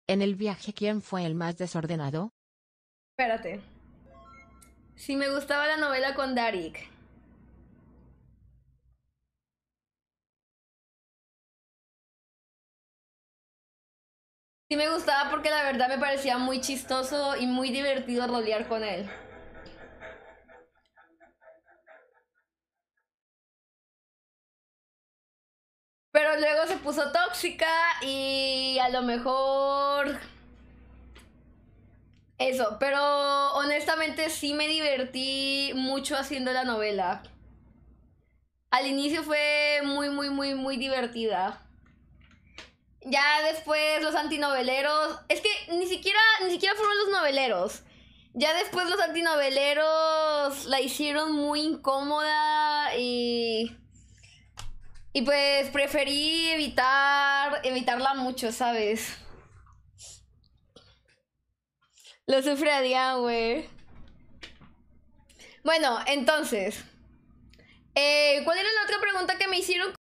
En el viaje, ¿quién fue el más desordenado? Espérate. Si me gustaba la novela con Darik. Sí me gustaba porque la verdad me parecía muy chistoso y muy divertido rolear con él. Pero luego se puso tóxica y a lo mejor... Eso, pero honestamente sí me divertí mucho haciendo la novela. Al inicio fue muy divertida. Ya después los antinoveleros, es que ni siquiera fueron los noveleros. Ya después los antinoveleros la hicieron muy incómoda y pues preferí evitarla mucho, ¿sabes? Lo sufriría, güey. Bueno, entonces, ¿cuál era la otra pregunta que me hicieron?